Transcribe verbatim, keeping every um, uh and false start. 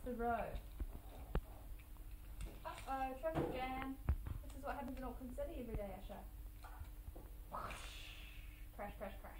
the row. Uh-oh, traffic jam. This is what happens in Auckland City every day, Asha. Crash, crash, crash.